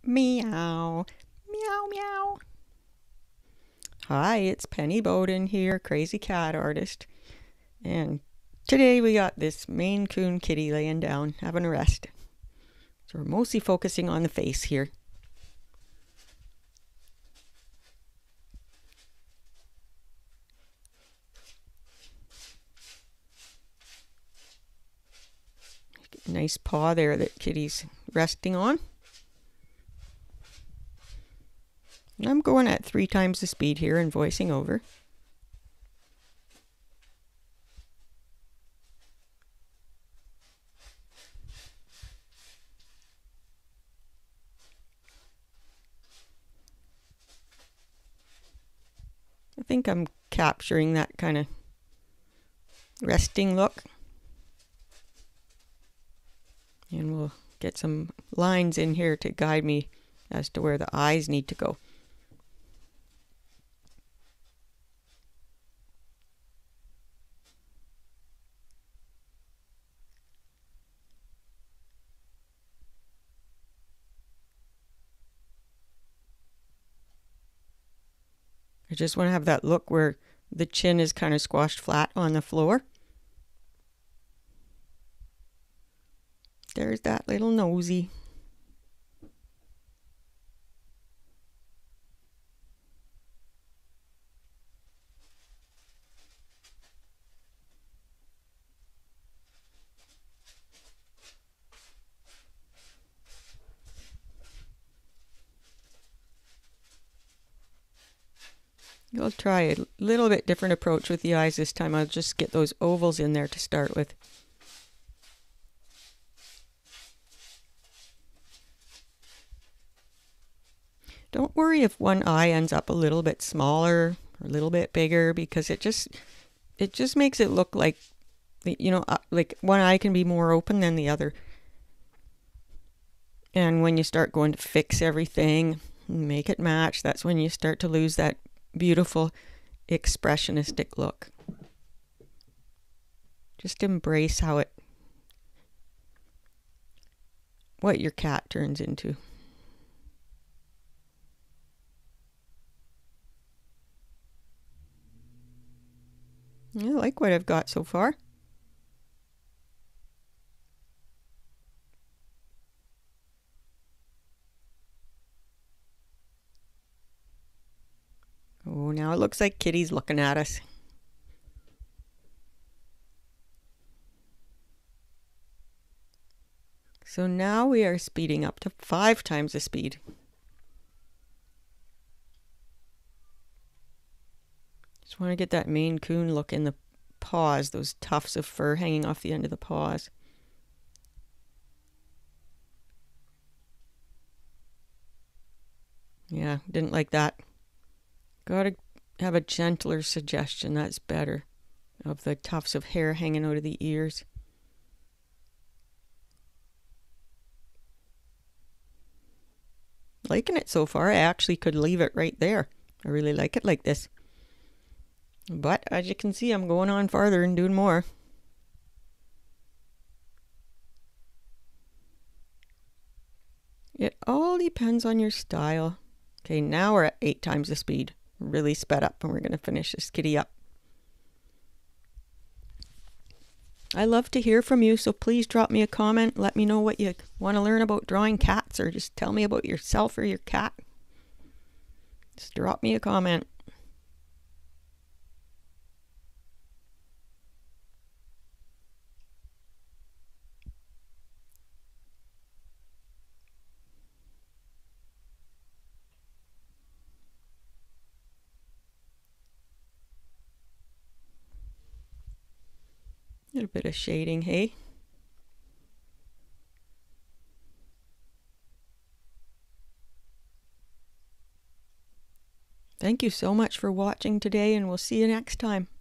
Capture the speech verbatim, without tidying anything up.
Meow. Meow, meow. Hi, it's Penny Bowden here, crazy cat artist. And today we got this Maine Coon kitty laying down, having a rest. So we're mostly focusing on the face here. Nice paw there that kitty's resting on. And I'm going at three times the speed here and voicing over. I think I'm capturing that kind of resting look. And we'll get some lines in here to guide me as to where the eyes need to go. I just want to have that look where the chin is kind of squashed flat on the floor. There's that little nosy. I'll try a little bit different approach with the eyes this time. I'll just get those ovals in there to start with. Don't worry if one eye ends up a little bit smaller or a little bit bigger, because it just it just makes it look like, you know, like one eye can be more open than the other. And when you start going to fix everything, make it match, that's when you start to lose that beautiful expressionistic look. Just embrace how it, what your cat turns into. I like what I've got so far. Oh, now it looks like Kitty's looking at us. So now we are speeding up to five times the speed. Just want to get that Maine Coon look in the paws, those tufts of fur hanging off the end of the paws. Yeah, didn't like that. Gotta have a gentler suggestion, that's better, of the tufts of hair hanging out of the ears. Liking it so far. I actually could leave it right there. I really like it like this. But as you can see, I'm going on farther and doing more. It all depends on your style. Okay, now we're at eight times the speed. Really sped up, and we're going to finish this kitty up. I love to hear from you, so please drop me a comment. Let me know what you want to learn about drawing cats, or just tell me about yourself or your cat. Just drop me a comment. A little bit of shading, hey? Thank you so much for watching today, and we'll see you next time.